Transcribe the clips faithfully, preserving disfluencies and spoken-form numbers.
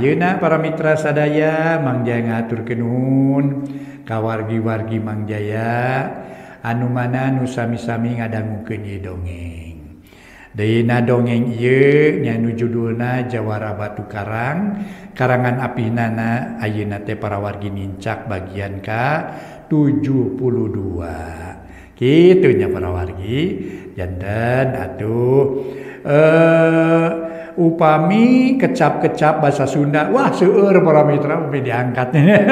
ayeuna para mitra sadaya Mangjaya ngaturkeun nuhun ka wargi-wargi Mangjaya anu mana nu sami-sami ngadangukeun ieu dongeng. Deuna dongeng ieu nya nu judulna Jawara Batu Karang karangan apinana ayeuna teh para wargi nincak bagian ka tujuh puluh dua. Kitu nya para wargi janten atuh eh upami kecap-kecap bahasa Sunda wah seueur para mitra upi diangkat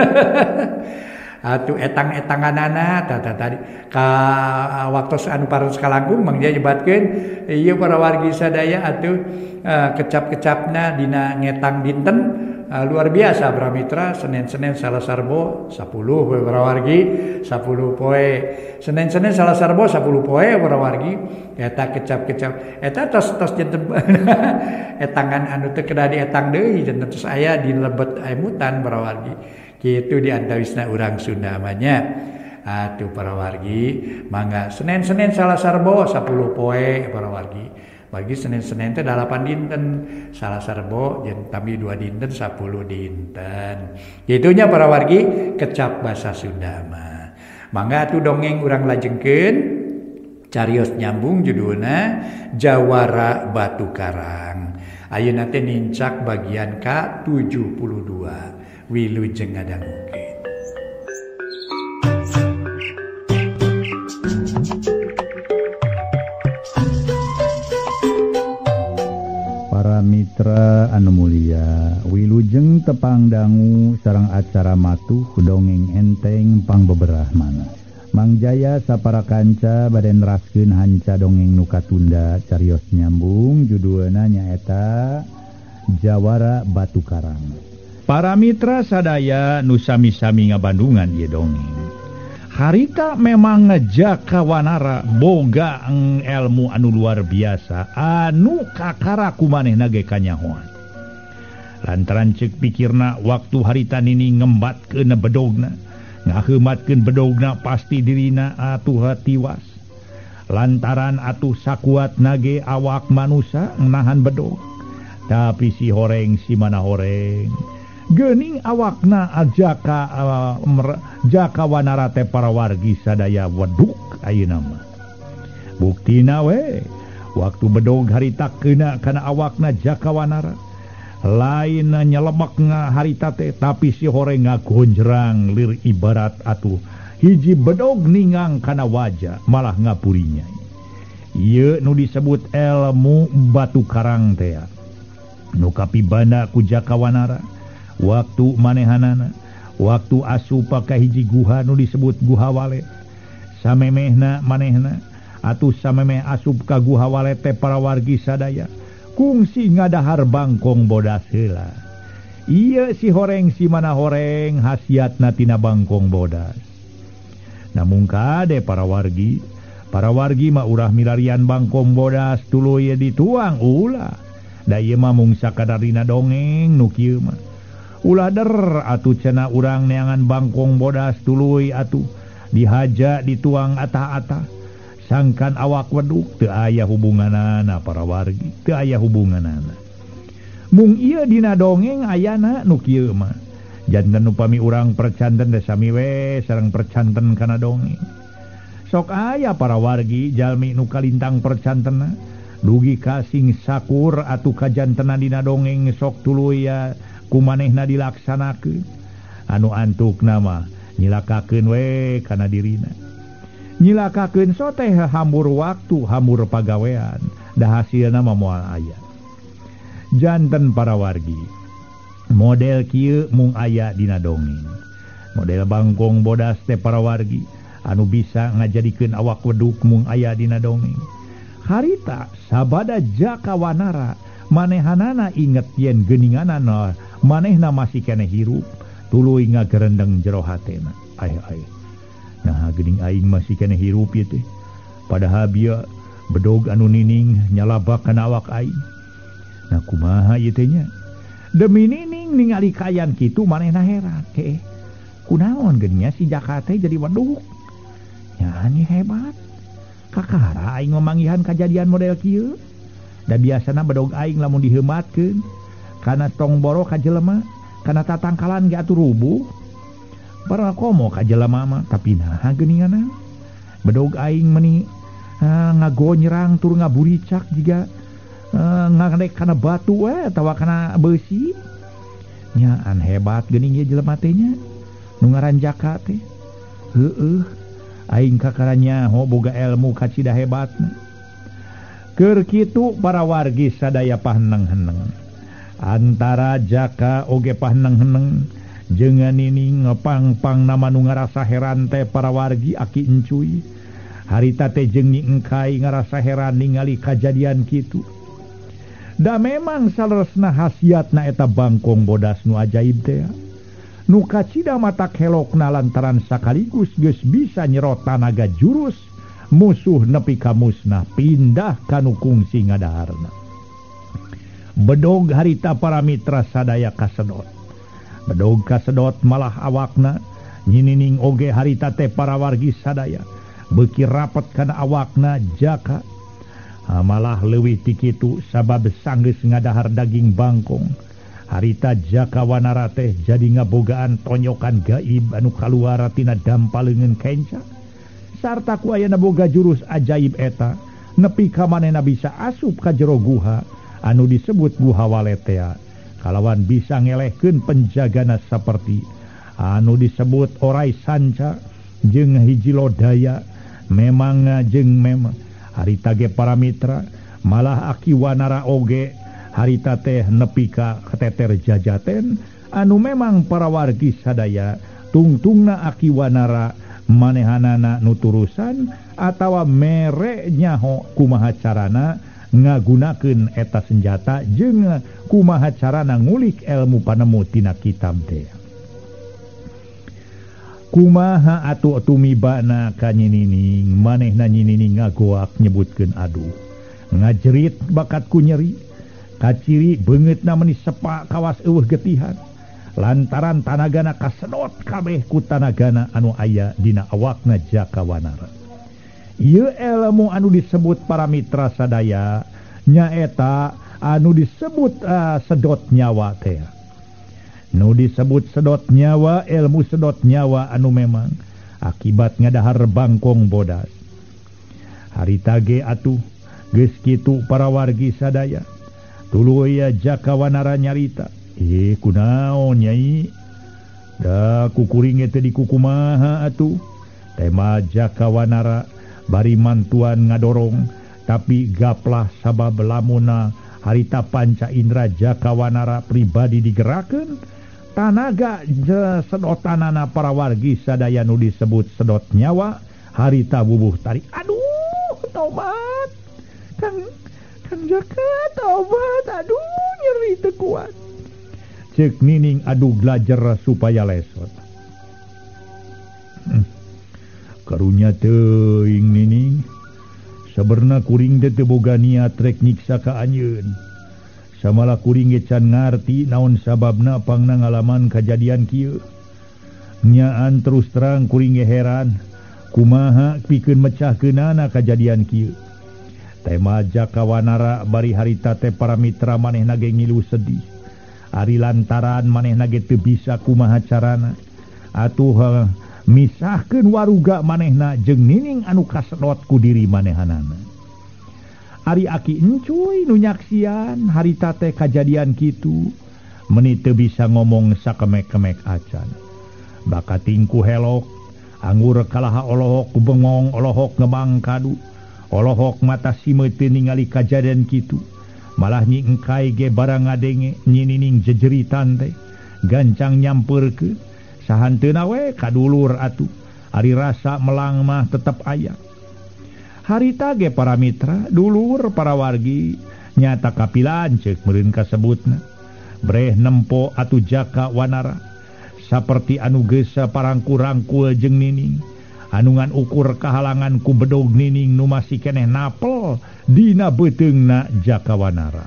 atuh etang-etanganana tata tadi ka waktu anu paros kalangkung Mangjaya nyebatkeun ieu para wargi sadaya atuh uh, kecap-kecapna dina ngetang dinten uh, luar biasa para mitra Senin-Senin salasarbo sepuluh poe para wargi sepuluh poe Senin-Senin salasarbo sepuluh poe para wargi eta kecap-kecap eta tos-tos janten etangan anu teu kedah dietang deui janten tos aya di lebet emutan para wargi kitu di antawisna urang Sunda manya atuh para wargi mangga Senin-Senin salasarbo sepuluh poe para wargi bagi Senin-Senin teh dalapan dinten salasarbo jeung tambi dua dinten sepuluh dinten kitunya para wargi kecap basa Sunda mah mangga atuh dongeng urang lajengkeun carios nyambung judulna Jawara Batu Karang ayeuna teh nincak bagian ka tujuh puluh dua wilujeng ngadangukeun. Para mitra anu mulia, wilujeng tepang dangu sareng acara matuh dongeng enteng pangbeberah mana. Mangjaya sapara kanca bade neraskeun hanca dongeng nu katunda carios nyambung judulna nyaeta Jawara Batu Karang. Para mitra sadaya nu sami-sami ngabandungan ieu dongeng. Harita memang ngejaka wanara boga ilmu anu luar biasa anu kakara kumanehna ge kanyahoan. Lantaran ceuk pikirna waktu harita nini ngembatkeun bedogna, ngaheumatkeun bedogna pasti dirina atuh tiwas. Lantaran atuh sakuatna ge awak manusia menahan bedog. Tapi si horeng si mana horeng geuning awakna jaka uh, jaka wanara teh para wargi sadaya weduk ayeuna mah. Buktina we waktu bedog harita keuna kana awakna jaka wanara lain nyelemek harita teh tapi si horeng ngagonjrang lir ibarat atuh hiji bedog ningang kana wajah malah ngapurinya. Ieu nu disebut ilmu batu karang teh nu kapibana ku jaka wanara waktu manehanana waktu asup ka hiji guha nu disebut guha walet samemehna manehna atuh samemeh asup ka guha walet teh para wargi sadaya kungsi ngadahar bangkong bodas heula. Ieu si horeng si mana horeng hasiatna tina bangkong bodas. Namun kade para wargi para wargi mah urah milarian bangkong bodas tuluy dituang ulah da ieu mah mung sakadarina dongeng nu kieu mah ulah der atuh cenah urang neangan bangkong bodas tuluy atuh dihaja dituang atah-atah sangkan awak weduk teu aya hubunganana para wargi teu aya hubunganana mung ieu dina dongeng ayana nu kieu mah janten upami urang percanten da sami we sareng percanten kana dongeng sok aya para wargi jalmi nu kalintang percantenna dugi kasing sakur atuh kajantena dina dongeng sok tuluy ya kumanehna dilaksanakeun anu antukna mah nyilakakeun we kana dirina nyilakakeun so teh hambur waktu hambur pagawean da hasilna mah moal aya janten para wargi model kieu mung aya dina dongeng model bangkong bodas teh para wargi anu bisa ngajadikeun awak weduk mung aya dina dongeng harita sabada jaka wanara manehanana inget yen geuninganana manehna masih keneh hirup tuluy ngagerendeng jero hatena aya aya nah geuning aing masih keneh hirup ieu teh padahal bieu bedog anu nining nyalabak kana awak aing nah kumaha ieu teh nya demi nining ningali kayan kitu manehna heran heh kunaon geuning nya si jaka teh jadi wedug nya nya hebat kakara aing memanggihan kejadian model kieu da biasana bedog aing lamun diheumatkeun kana tongboro ka jelema kana tatangkalan ge atuh rubuh para komo ka jelema mah tapi nah geuninganna bedog aing meuni uh, ngago nyerang tur ngaburicak jiga uh, ngadek kana batu we atawa kana besi nya an hebat geuning ieu jelema teh nya nu ngaran Jaka teh heueuh aing kakaranya ho boga ilmu kacida hebatna keur kitu para wargi sadaya paheneng-heneng antara Jaka oge paheneng-heneng jeung nining ngepang-pang nama nu ngarasa heran teh para wargi aki encuy harita teh jeung Nyi Engkai ngarasa heran ningali kajadian kitu da memang saleresna hasiatna eta bangkong bodas nu ajaib teh nu kacida matak helokna lantaran sakaligus geus bisa nyerot tanaga jurus musuh nepi ka musnah pindah kanu kungsi ngadaharna bedog harita para mitra sadaya kasedot bedog kasedot malah awakna nyinining oge harita teh para wargi sadaya beuki rapet kana awakna Jaka ha, malah leuwih ti kitu sabab sanggeus ngadahar daging bangkong harita Jaka Wanara teh jadi ngabogaan tonyokan gaib anu kaluar tina dampaleungeun kenca sarta ku ayana boga jurus ajaib eta nepi ka manehna bisa asup ka jero guha anu disebut guha waletea kalawan bisa ngelehkeun penjagana saperti anu disebut orai sanca jeung hiji lodaya memang jeung memang harita ge para mitra malah Aki Wanara oge harita teh nepi ka keteter jajaten anu memang para wargi sadaya tungtungna Aki Wanara manehanana nuturusan atawa mere nyaho kumaha carana ngagunakeun eta senjata jeung kumaha carana ngulik ilmu panemu tina kitab teh kumaha atuh tumibana ka nyinining manehna nyinining ngagoak nyebutkeun aduh ngajerit bakat ku nyeri kaciri beungeutna meuni sepa kawas eueuh getihan lantaran tanagana kasedot kabeh ku tanagana anu aya dina awakna Jaka Wanara ieu ilmu anu disebut para mitra sadaya nyaeta anu disebut uh, sedot nyawa teh nu disebut sedot nyawa ilmu sedot nyawa anu memang akibat ngadahar bangkong bodas harita ge atuh geus kitu para wargi sadaya tuluy ya Jaka Wanara nyarita eh kunaon nyai da kukuring teh di kukumaha atuh tema Jaka Wanara bari mantuan ngadorong tapi gaplah sabab lamuna harita panca indra Jaka Wanara pribadi digerakeun tanaga sedotanana para wargi sadaya nu disebut sedot nyawa harita bubuh tarik aduh tobat Kang Kang Jaka tobat aduh nyeri teu kuat cek nining aduh glajer supaya lesot hmm. karunya teuing nining saberna kuring teh teu boga niat rek nyiksa ka anjeun samala kuring ge can ngarti naon sababna pangna ngalaman kajadian kieu nyaan terus terang kuring ge heran kumaha pikeun mecahkeunana kajadian kieu tema Jaka Wanara bari harita teh para mitra manehna ge ngilu sedih ari lantaran manehna ge teu bisa kumaha carana atuh uh, misahkeun waruga manehna jeung nining anu kasedot ku diri manehanana ari aki encuy nu nyaksian harita teh kajadian kitu meuni teu bisa ngomong sakemek-kemek acan bakating ku helok anggur kalaha olohok ku bengong olohok ngebang kadu olohok mata simeut teu ningali kajadian kitu malah Nyi Engkai ge barang ngadenge nyinining jejeritan teh gancang nyampeurkeun sahanteuna we kadulur atuh ari rasa melang mah tetep aya harita ge para mitra dulur para wargi nyata kapilan ceuk meureun kasebutna breh nempo atuh Jaka Wanara saperti anu geus parangku-rangkul jeung nining anungan ukur kahalangan ku bedog nining nu masih keneh napel dina beuteungna Jaka Wanara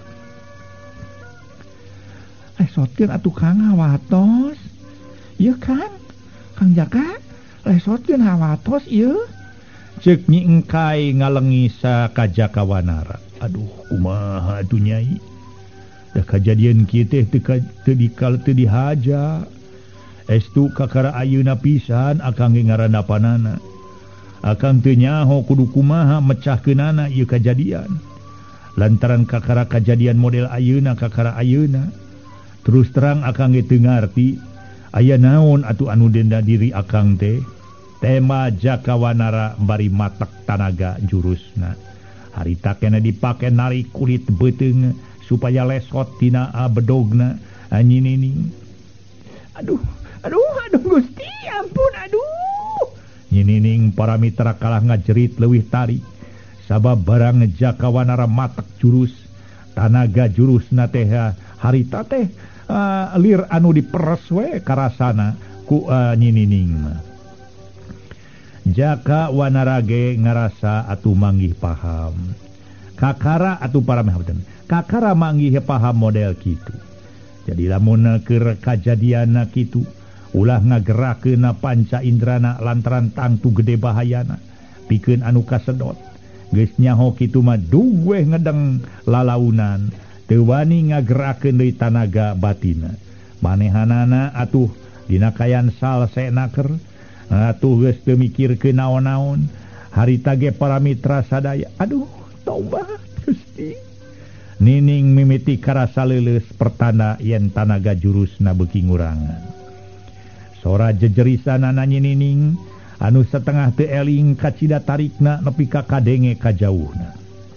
eh sotkeun atuh Kang hawatos ieu Kang Kang Jaka lesotkeun hawatos ieu ceuk Nyi Engkai ngalengi sa ka Jaka Wanara aduh kumaha atuh Nyai da kejadian kieu teh teu teu dikal teu dihaja estu kakara ayeuna pisan akang ge ngarandapanana akang teu nyaho kudu kumaha mecahkeunana ieu kejadian lantaran kakara kejadian model ayeuna kakara ayeuna terus terang akang ge teu ngarti aya naon atuh anu denda diri akang teh tema Jaka Wanara bari matak tanaga jurusna harita kena dipake narik kulit beuteung supaya lesot tina bedogna nyinining aduh aduh aduh Gusti ampun aduh nyinining para mitra kalah ngajerit leuwih tari sabab barang Jaka Wanara matak jurus tanaga jurusna teh harita teh uh, lir anu diperes we karasana ku uh, nyinining Jaka Wanara ge ngarasa atuh manggih paham kakara atuh para mehuten kakara manggih paham model kitu jadi lamun keur kajadianna kitu ulah ngagerakeun panca indrana lantaran tangtu gede bahayana pikeun anu kasedot geus nyaho kitu mah duweh ngedeng lalaunan teu wani ngagerakeun deui tanaga batina manehanana atuh dina kayan salsenaker atuh geus teu mikirkeun naon-naon harita ge para mitra sadaya aduh tobat Gusti nining mimiti karasa leuleus pertanda yen tanaga jurusna beuki ngurangan sora jejerisanana nyinining anu setengah teu eling kacida tarikna nepi ka kadenge kajauhna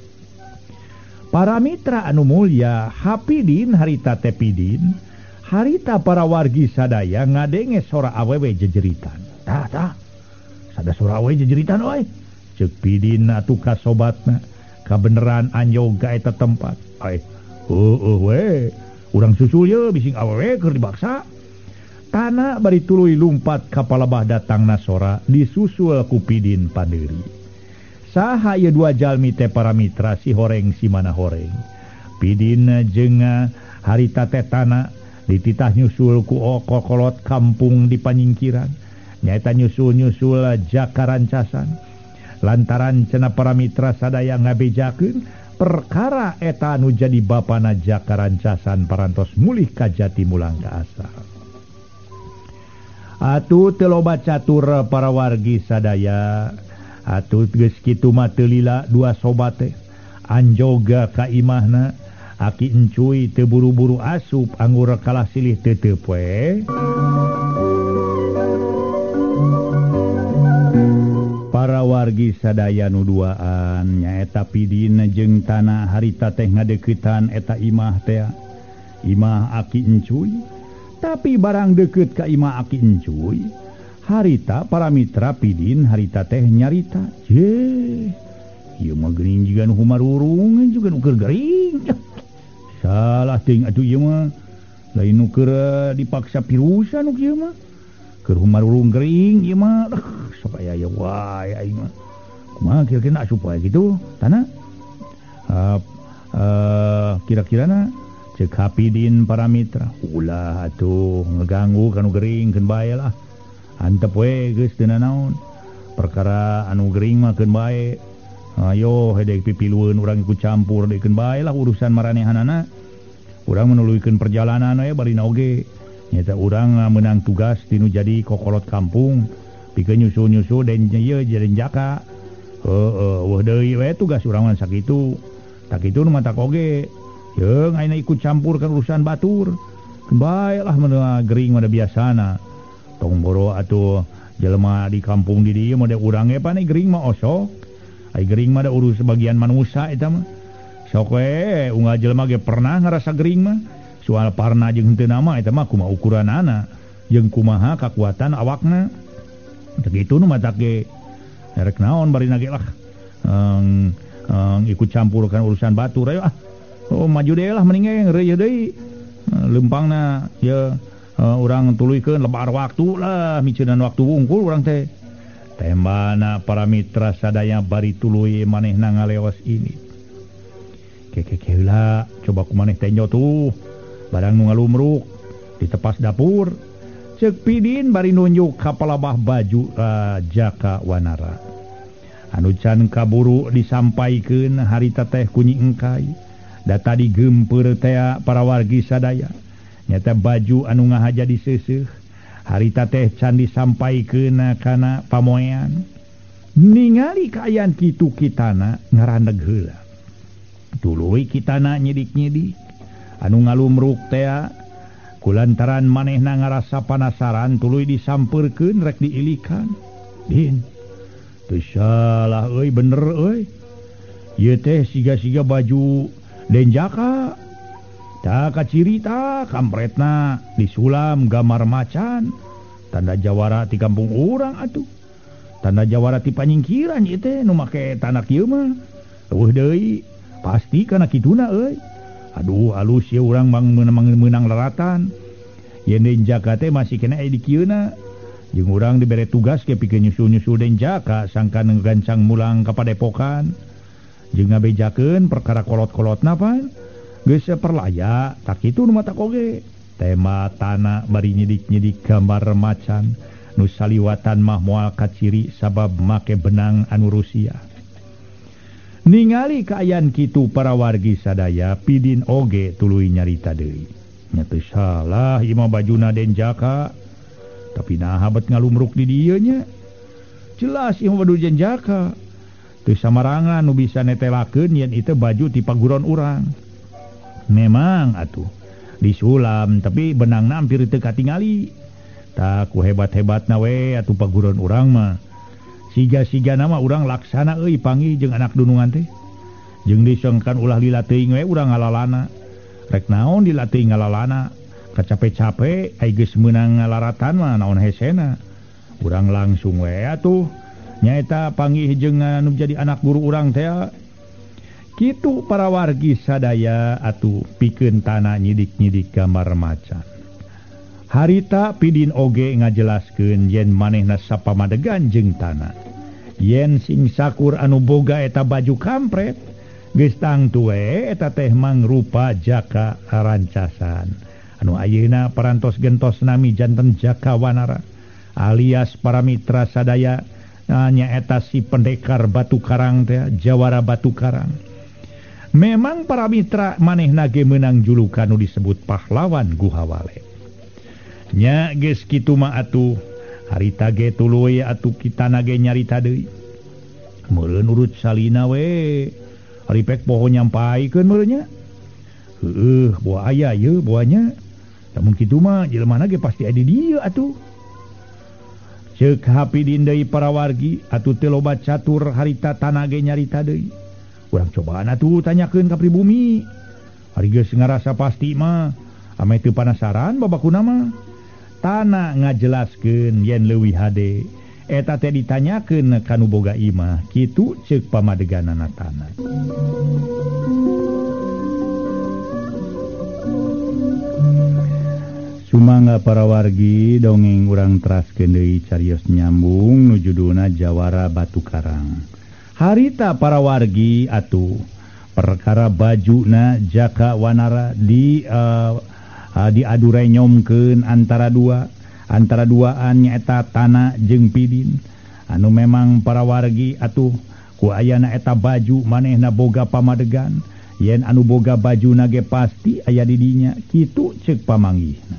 para mitra anu mulya hapidin harita tepidin harita para wargi sadaya ngadenge sora awewe jejeritan tah tah sada sora awewe jejeritan oi ceuk pidin atuh ka sobatna kabeneran anjoga eta tempat ai heueuh we urang susul ye bising awewe keur dibaksa tanah bari tuluy lumpat ka palebah datangna sora disusul ku pidin padeuri saha ieu dua jalmi teh para mitra si horeng si mana horeng pidin jeung harita teh tanah dititah nyusul ku kokolot kampung di panyingkiran nyaeta nyusul-nyusul Jaka Rancasan lantaran cenah para mitra sadaya ngabejakeun perkara eta anu jadi bapana Jaka Rancasan parantos mulih ka jati mulang ka asal atuh teu loba catur para wargi sadaya atuh geus kitu mah teu lila dua sobat teh anjoga ka imahna aki encuy teu buru-buru asup anggur kalah silih teuteup we para wargi sadaya nu duaan nyaeta pidin jeung tanah harita teh ngadeuketan eta imah teh imah aki encuy tapi barang deukeut ka imah aki encuy harita para mitra pidin harita teh nyarita je ieu mah geuning jiga nu humarurung juga nu keur gering salah ting atuh ieu mah lain nu keur dipaksa pirusan nu kieu mah keur humarurung gering ieu mah sok aya ya wae aing mah kumaha kira-kira supaya gitu tanah uh, uh, kira-kirana cek hapidin para mitra ulah atuh ngeganggu kanu gering keun bae lah antep we geus teu naon perkara anu gering mah keun bae ayo hedek pipilueun urang ikut campur dekeun bae lah urusan maranehanana urang menuluykeun perjalanan we bari oge nyata urang meunang tugas tinu jadi kokolot kampung pikeun nyusul-nyusul den ieu jadi Jaka heueuh weuh deui we tugas urang mah sakitu tak kitu nu mah tak oge jeung ayeuna ikut campur ka urusan batur keun bae lah mun gering mah biasana tong boro atuh jelema di kampung di dieu mah urang ge pane gering mah osok ai gering mah da urus sebagian manusia eta mah sok we unggal jelema ge pernah ngarasa gering mah soal parna jeung henteu nama eta mah kumaha ukuranana jeung kumaha kakuatan awakna teu kitu nu mah tak ge rek naon bari nage lah um, um, ikut campur kan urusan batur ayo ah oh maju deui lah mending ge reueuh deui lempangna ya uh, urang tuluykeun lebar waktu lah miceunan waktu wungkul urang teh tembana para mitra sadaya bari tuluy manehna ngaleos ini keke heula coba kumaneh teh tuh barang nu ngalumruk di tepas dapur ceuk pidin bari nunjuk ka palabah baju uh, Jaka Wanara anu can kaburu disampaikeun harita teh ku Nyi Engkai data digemper teh para wargi sadaya nyata baju anu ngahaja diseuseuk harita teh can disampaikeun kana pamoean ningali kaayaan kitu kitana ngarandeg heula tuluy kitana nyidik-nyidik anu ngalumruk teh kulantaran manehna ngarasa panasaran tuluy disampeurkeun rek diilikan din teu salah euy bener euy ieu teh siga-siga baju denjaka tak kacirita kampretna disulam gambar macan tanda jawara ti kampung urang atuh tanda jawara ti panyingkiran ieu teh nu make tanah kieu mah eueuh deui pasti kana kituna euy aduh alus ya urang mang menang, menang leratan yen denjaka teh masih kena aya di kieuna jeung urang dibere tugas ke pikeun nyusul-nyusul denjaka sangka gancang mulang ka Padepokan jeung ngabejakeun perkara kolot-kolotna pan geus saperlaya tak kitu nu mata koge tema tanah bari nyidik-nyidik gambar macan nu saliwatan mah moal kaciri sabab make benang anu Rusia ningali kaayaan kitu para wargi sadaya pidin oge tuluy nyarita deui nya teu salah ieu mah bajuna denjaka tapi naha bet ngalumruk di dieu nya jelas ieu mah baju denjaka teu samarangan nu bisa netelakeun yen itu baju ti paguron urang memang atuh disulam tapi benangna hampir teu katingali tak ku hebat-hebatna we atuh paguron urang mah siga-siga nama urang laksana euy panggih jeung anak dunungan teh jeung disengkan ulah lila teuing we urang ngalalana rek naon lila teuing ngalalana kacape-cape ai geus meunang ngalaratan mah naon hesena urang langsung we atuh nyaeta panggih jeung anu jadi anak guru urang teh kitu para wargi sadaya atuh pikeun tanah nyidik-nyidik gambar macan harita pidin oge ngajelaskeun yen manehna sapamadegan jeung tanah yen sing sakur anu boga eta baju kampret geus tangtu we eta teh mangrupa Jaka Rancasan anu ayeuna parantos gentos nami janten Jaka Wanara alias para mitra sadaya nya eta si pendekar batu karang teh jawara batu karang memang para mitra manehna ge meunang julukan nu disebut pahlawan Guhawale nya geus kitu mah atuh harita ge tuluy atuh kitana ge nyarita deui meureun urut salina we ari pek poho nyampaikeun meureun nya heueuh boa aya ieu boanya lamun kitu mah jelemana ge pasti aya di dieu atuh ceuk hapidin deui para wargi atuh teu loba catur harita tanah ge nyarita deui urang cobaan atuh tanyakeun ka pribumi ari geus ngarasa pasti mah ame teu panasaran babakuna mah tanah ngajelaskeun yen leuwih hade eta teh ditanyakeun kanu boga imah kitu ceuk pamadeganana tanah sumangga para wargi dongeng urang teraskeun deui carios nyambung nu judulna Jawara Batu Karang harita para wargi atuh perkara bajuna Jaka Wanara di uh, Uh, diadure nyomkeun antara dua antara duaan nyaeta tanah jeung pidin anu memang para wargi atuh ku ayana eta baju manehna boga pamadegan yen anu boga bajuna ge pasti aya di dinya kitu ceuk pamanggihna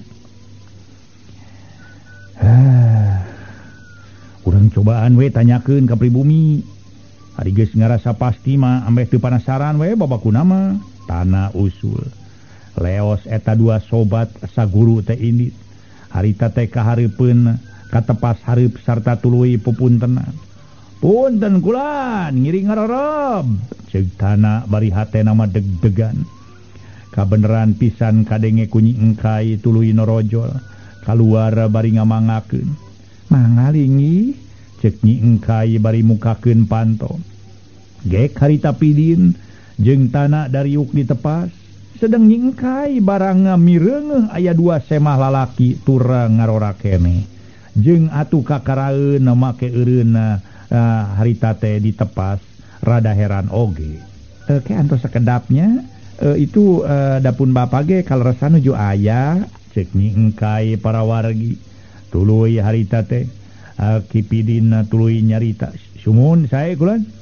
ah urang cobaan we tanyakeun ka pribumi ari geus ngarasa pasti mah ambeh teu panasaran we babakuna mah tanah usul leos eta dua sobat saguru teh ini harita teh kahareupeun katepas hareup sarta tuluy pupuntenan punten kulan ngiring ngarorob ceuk tana bari hatena mah deg-degan kabeneran pisan kadenge kunyi engkai tuluy norojol kaluar bari ngamangakeun mangalingi ceuk nyi engkai bari mukakeun panto gek harita pidin jeung tana dariuk ditepas sedang nyingkai barang ngamireungeuh aya dua semah lalaki tura ngarora kene jeung atuh kakaraeun make eureunna uh, harita teh ditepas rada heran oge e, ke antos sakedapnya e, itu e, dapun bapa ge kaleresan nuju aya ceuk nyingkai para wargi tuluy harita teh uh, kipidin tuluy nyarita sumun sae kulan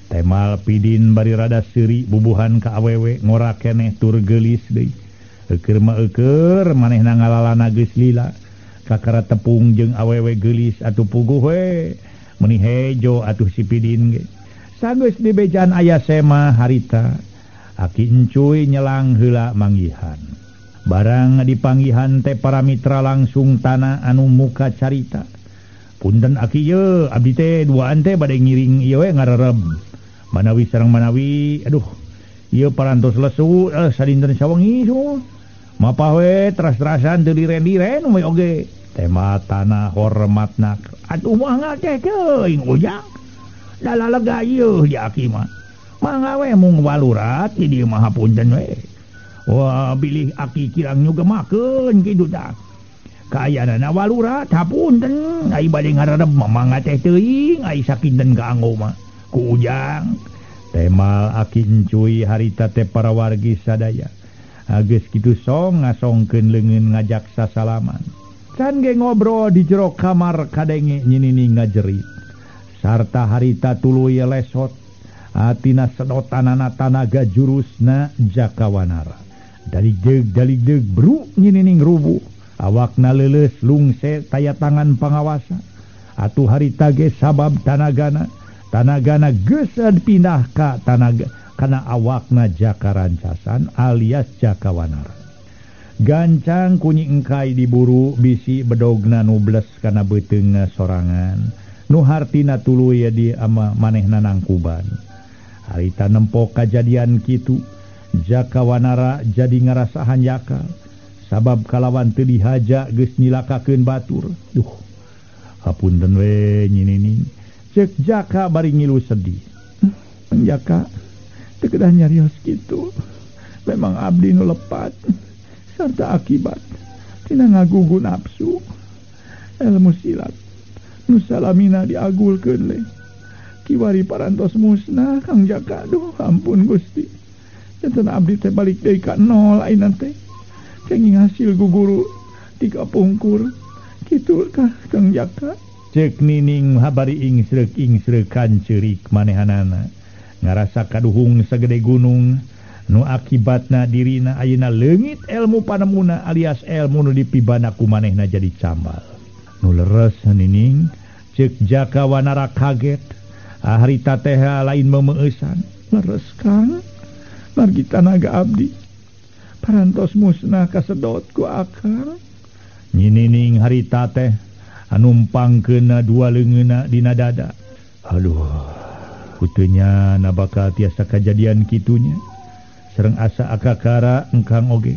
temal pidin bari rada seuri bubuhan ka awewe ngora keneh tur geulis deui eukeur mah eukeur manehna ngalalana geus lila kakara tepung jeung awewe geulis atuh puguh we meuni hejo atuh si pidin ge sageus dibejan aya sema harita aki encuy nyelang heula manggihan barang dipanggihan teh para mitra langsung tanah anu muka carita punten aki ye abdi teh duaan teh bade ngiring ieu we ngarereb manawi sareng manawi aduh ieu parantos lesu eh, sadinten sawengi so mapah we teras-terasan teu diren-diren we oge tema tanah hormatna atuh mah ngakeh teuing ujang dalalega ieu di aki mah mangga we mung walurat di dieu mah hapunten we wah bilih aki kirang nyugemakeun kitu tah kaayana walurat hapunten ai bade ngarereb mangga teh teuing ai sakinten kaanggo mah ku ujang temal aki encuy harita teh para wargi sadaya geus kitu song ngasongkeun leungeun ngajak sasalaman can ge ngobrol di jero kamar kadenge nyinini ngajerit sarta harita tuluy lesot atina sedotanana tanaga jurusna Jakawanara daligdeug daligdeug bru nyinini ngrubuh awakna leuleus lungse taya tangan pangawasa atuh harita ge sabab tanagana tanagana geus pindah ka tanaga kana awakna Jakarancasan alias Jakawanara gancang kunyi engkai diburu bisi bedogna nubles kana beuteung sorangan nu hartina tuluy di ama manehna nangkuban harita nempok kajadian kitu Jakawanara jadi ngarasahan yakal sabab kalawan teu dihaja geus nyilakakeun batur duh hapunten we nyinining ceuk Jaka bari ngilu sedih Jaka teu kedah nyarios kitu memang abdi nu lepat sarta akibat tina ngagugu nafsu ilmu silat nu salamina diagulkeun le kiwari parantos musnah Kang Jaka duh ampun Gusti janten abdi teh balik deui ka nol ayeuna teh kenging hasil guguru tiga pungkur kitu kah Kang Jaka ceuk nining habari ingsreuk ingsreukan ceurik manehanana ngarasa kaduhung sagede gunung nu akibatna dirina ayeuna leungit ilmu panemuna alias ilmu nu dipibana ku manehna jadi cambal nu leres nining ceuk Jakawanara kaget harita teh lain memeueusan leres Kang margi tanaga abdi parantos musnah kasedot ku akal nyinining harita teh anumpangkeun dua leungeunna dina dada aduh putunya na bakal tiasa kejadian kitunya sareng asa akakara engkang oge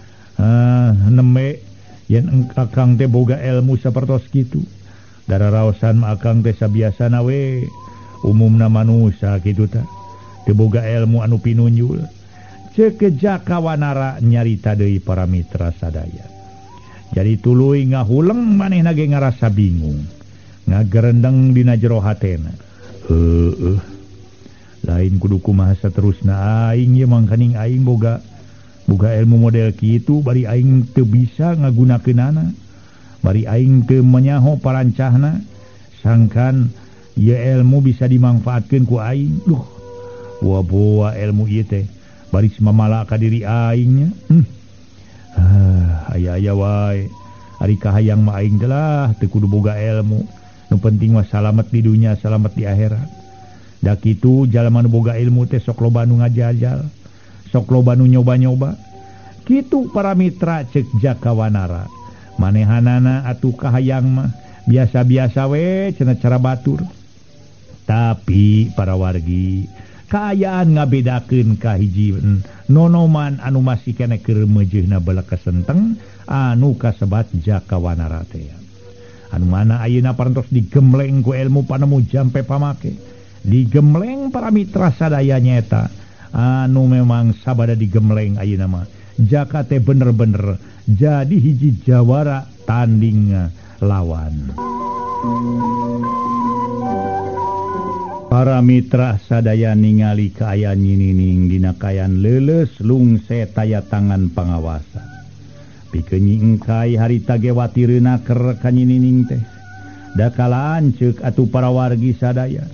ah neme yen engkang teh boga ilmu sapertos kitu dararaosan mah akang teh sabiasana we umumna manusia kitu tah teu boga ilmu anu pinunjul ceuk Jakawanara nyarita deui para mitra sadaya jadi tuluy ngahuleng manehna ge ngarasa bingung ngagerendeng dina jero hatena heueuh lain kudu kumaha saterusna aing ye mangkaning aing boga boga ilmu model kitu bari aing teu bisa ngagunakeunana bari aing teu menyaho parancahna sangkan ieu ilmu bisa dimanfaatkeun ku aing duh boa-boa ilmu ieu teh bari mamala ka diri aingnya hmm. ah aya-aya wae ari kahayang mah aing teh lah teu kudu boga ilmu nu penting mah salamet di dunya salamet di akhirat da kitu jalma nu boga ilmu teh sok loba nu ngajajal sok loba nu nyoba-nyoba kitu para mitra ceuk Jakawanara manehanana atuh kahayang mah biasa-biasa we cenah cara batur tapi para wargi kaayaan ngabedakeun kahiji nonoman anu masih keneh keur meujeuhna bala kesenteng anu kasebat Jakawanara teh anu mana ayeuna parantos digemleng ku ilmu panemu jampe pamake digemleng para mitra sadaya nyeta anu memang sabada digemleng ayeuna mah Jaka teh bener-bener jadi hiji jawara tanding lawan para mitra sadaya ningali kaayaan nyinining dina kaayaan leuleus lungse taya tangan pangawasa pikeun engkai harita ge watireuna keur ka nyinining teh da kalaan ceuk atuh para wargi sadaya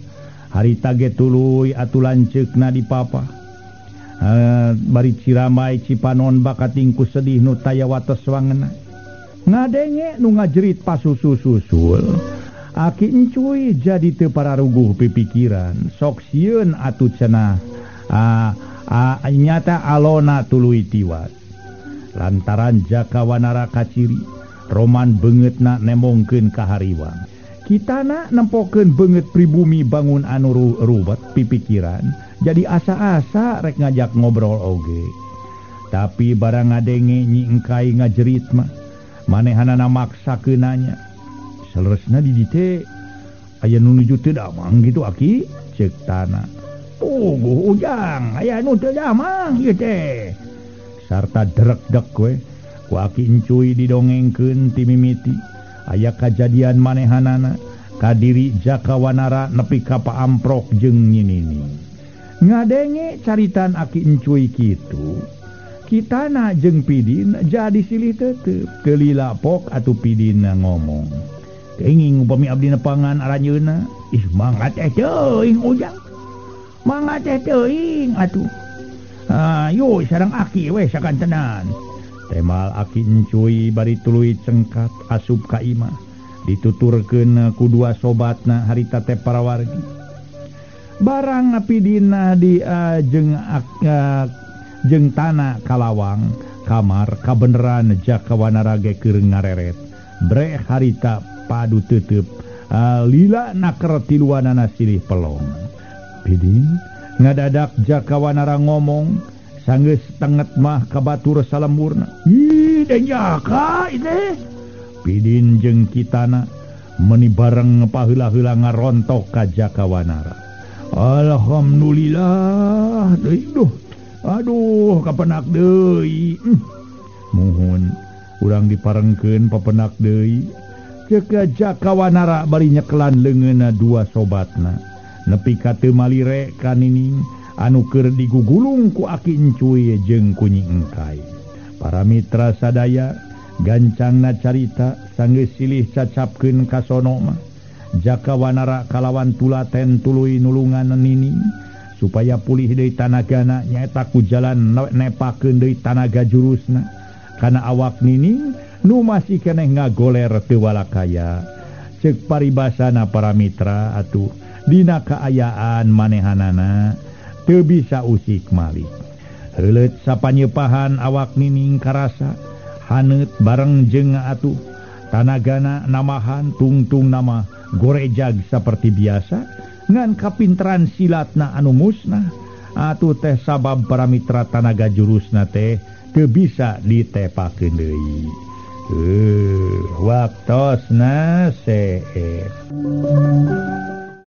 harita ge tuluy atuh lanceukna di papa. Uh, bari Ciramai Cipanon bakat tingku sedih nu taya wates wangena. Ngadenge nu ngajerit pasusu-susul. Aki encuy jadi teu pararuguh pipikiran. Sok sieun atuh cenah. Ah, ah, nyata alona tuluy tiwas. Lantaran Jaka Wanara kaciri, roman beungeutna nemongkeun ka hariwang. Kitana nempokeun beungeut pribumi bangun anu ruwet pipikiran, jadi asa-asa rek ngajak ngobrol oge. Tapi barang ngadenge Nyi Engkai ngajerit mah, manehanana maksakeun nanya. Saleresna di dieu teh aya nu nuju teu damang gitu Aki, ceuk Tana. Tuh ujang, aya nu teu damang ieu teh. Sarta derek-dek we, ku Aki encuy didongengkeun ti mimiti. Aya kajadian manehanana ka diri Jaka Wanara nepi ka Paamprok jeung Nyinini. Ngadenge caritan Aki encuy kitu, kitana jeung Pidin jadi silih teuteub keulila pok atuh Pidin ngomong. Kenging upami abdi nepangan aranjeunna, ih mangga teh teuing ujang. Mangga teh teuing atuh. Ah, yo sareng Aki we sakantenan. Temal Aki encuy bari tuluy cengkat asup ka imah, dituturkeun ku dua sobatna harita teh parawargi. Barang Pidina di uh, jeung uh, jeung Tana kalawang kamar kabeneran Jaka Wanara ge keur ngareret. Bre harita padu teuteub uh, lila naker tiluanana silih pelong. Pidin ngadadak Jaka Wanara ngomong sanggeus tenget mah ka batur salemurna. Ih, den Jaka ieu. Pidin jeung Kitana meuni bareng paheula-heula ngarontok ka Jaka Wanara. Alhamdulillah, deui duh. Aduh, kapenak deui. Hmm. Muhun urang diparengkeun papenak deui. Ceuk Jaka Wanara bari nyekelan leungeunna dua sobatna. Nepi ka teu malire ka Nining anu keur digugulung ku Aki encuy jeung ku Nyi Engkai. Para mitra sadaya gancangna carita sanggeus silih cacapkeun ka sono mah. Jaka Wanara kalawan tulaten tuluy nulungan Nining supaya pulih deui tanagana nyaeta ku jalan nepakeun deui tanaga jurusna kana awak Nining nu masih keneh ngagoler teu walakaya. Ceuk paribasana para mitra atuh dina kaayaan manehanana teu bisa usik malih. Heuleut sapanyepahan awak Nining karasa haneut bareng jeung atuh tanagana namahan tungtung nama gorejag saperti biasa ngan kapinteran silatna anu musnah atuh teh sabab para mitra tanaga jurusna teh teu bisa ditepakeun deui. Heuh, waktosna seet.